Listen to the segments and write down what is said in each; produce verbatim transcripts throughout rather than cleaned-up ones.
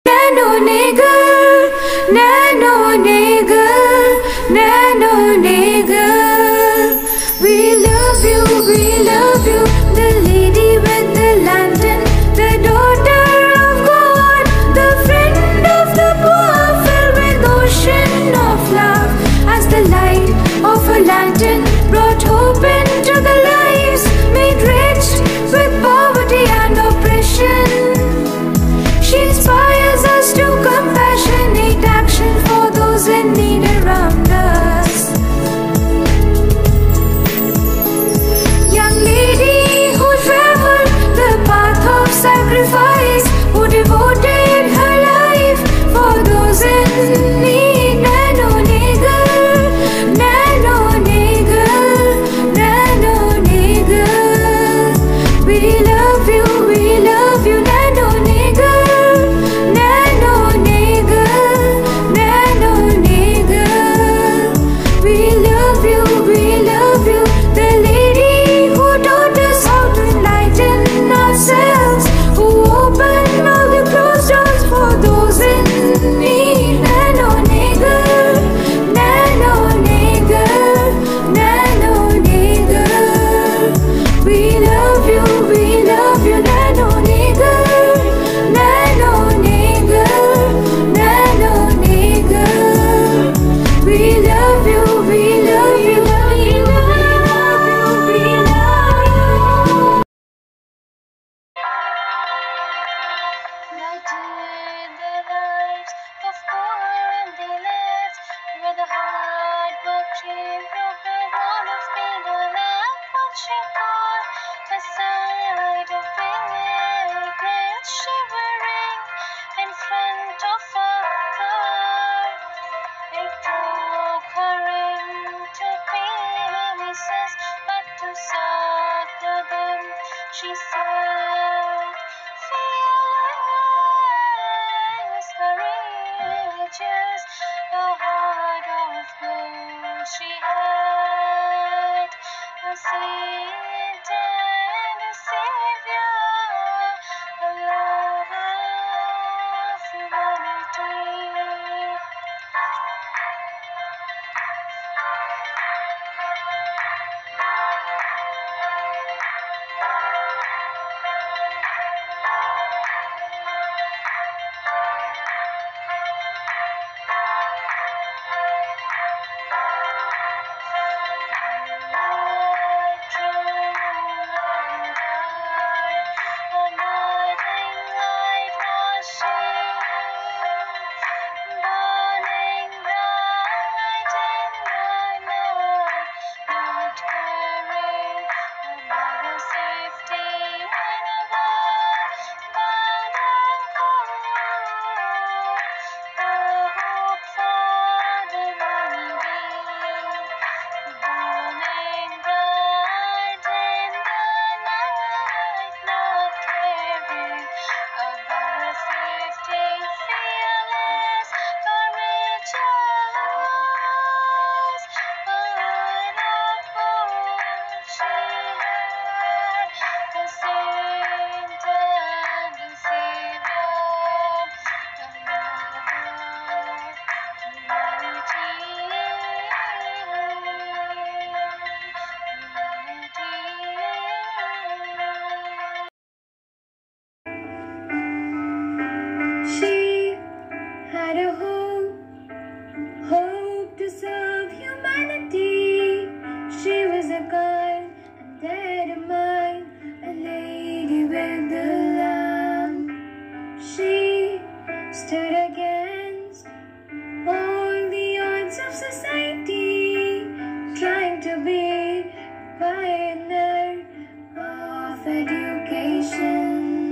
Nano Nagle, Nano Nagle, Nano Nagle. We love you, we love you. The lady with the lantern, the daughter of God, the friend of the poor, filled with ocean of love. As the light of a lantern brought hope into the lives made rich with poverty and oppression. She inspires us to compassionate action for those in need around us. Young lady who traveled the path of sacrifice, who devoted her life for those in need. Nano Nagle, Nano Nagle, Nano Nagle. We love you, we love you, Nano Nagle, Nano Nagle, Nano Nagle. We love you, we love you. The lady who taught us how to enlighten ourselves, who opened all the closed doors for those in need. Nano Nagle, Nano Nagle, Nano Nagle. We love you, we love you, Nano Nagle, Nano Nagle, Nano Nagle. We love you, we love you, we love you, we love you. Lighten the lives of poor and the less, where the hard work she broke the wall of pain on up what she called a side of immigrants shivering in front of a car. It broke her into pieces, but to succor them she said, fearless, courageous, the heart of gold she had, a saint and a savior, the love of humanity. She had a hope, hope to serve humanity. She was a kind and determined, a lady with the lamb. She stood against all the odds of society, trying to be a pioneer of education.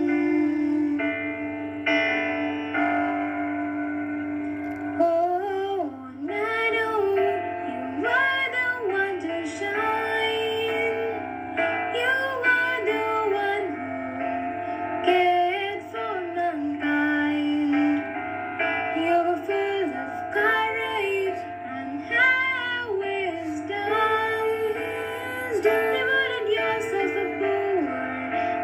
Oh, Nano, you are the one to shine. You are the one who cared for mankind. You were full of courage and have wisdom. Devoted yourself for poor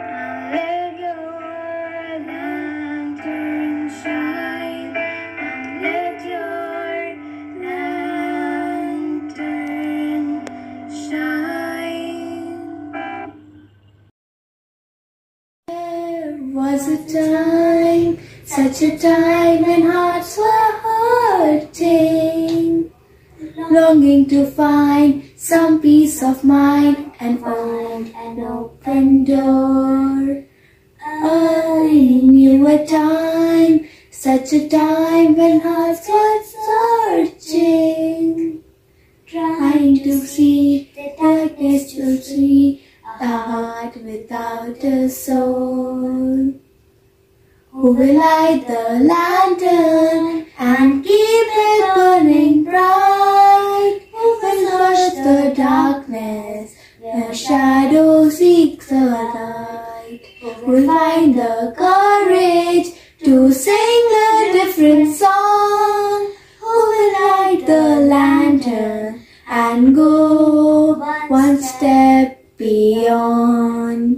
was a time, such a time when hearts were hurting, longing to find some peace of mind and find an open door. I knew a time, such a time when hearts were searching, trying to see the darkness to see a heart without a soul. Who will light the lantern and keep it burning bright? Who will search the darkness where shadow seeks the light? Who will find the courage to sing a different song? Who will light the lantern and go one step beyond?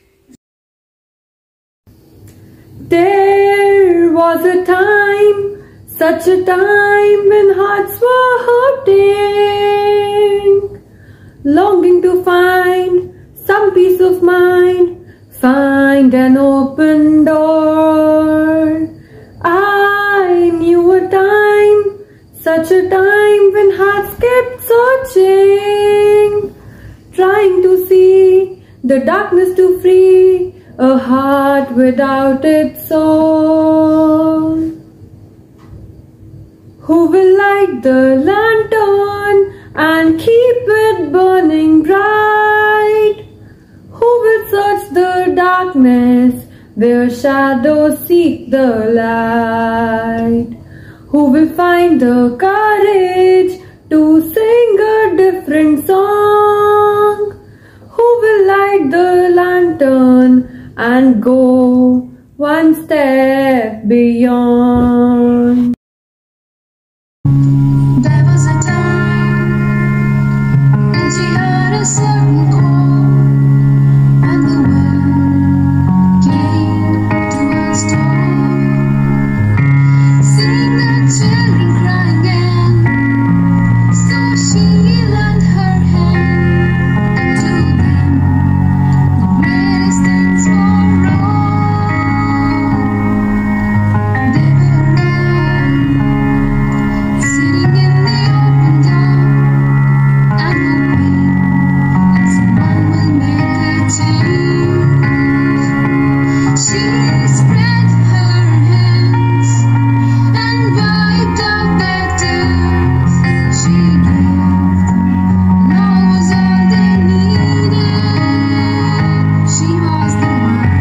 There was a time, such a time when hearts were hurting, longing to find some peace of mind, find an open door. I knew a time, such a time when hearts kept searching, trying to see the darkness to free a heart without its soul. Who will light the lantern and keep it burning bright? Who will search the darkness where shadows seek the light? Who will find the courage to sing a different song? Who will light the lantern and go one step beyond? There was a time when she heard a certain call, and the world came to her door. Seeing the children crying again, so she lent her hand and told them the greatest things for all. They were all sitting in the open door and hoping that someone will make a change. She spread her hands and wiped out their tears. She gave, and all was all they needed. She was the one,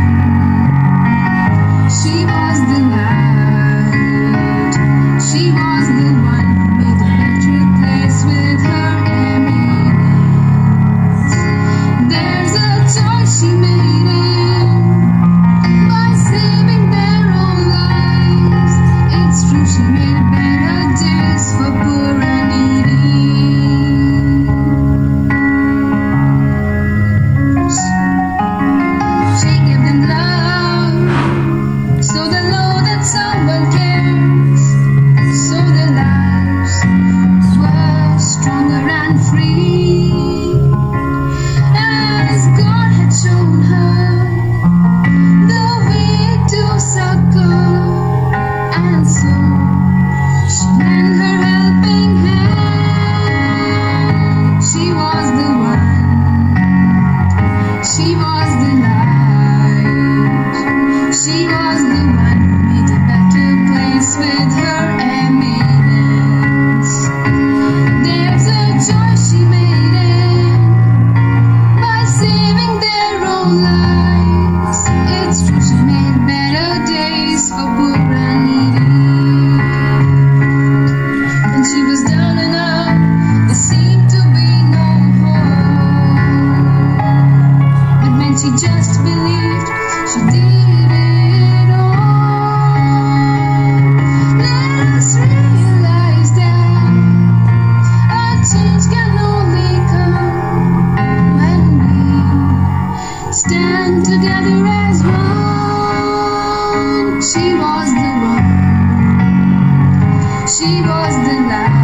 she was the light, she was the one who made a better place with her eminence. There's a choice she made it by saving their own lives. It's true, she made better days for poor and needy. She gave them love, so they know that someone cares. So their lives were stronger and free, as God had shown her the way to succor. And so she lent her helping hand. She was the one, she was the light, she was the one who made a better place with her eminence. There's a choice she made it by saving their own lives. It's true, she made better days for poor and needy. When she was down and out, there seemed to be no hope. But when she just believed, she did it all. Let us realize that a change can only come when we stand together as one. She was the one, she was the light,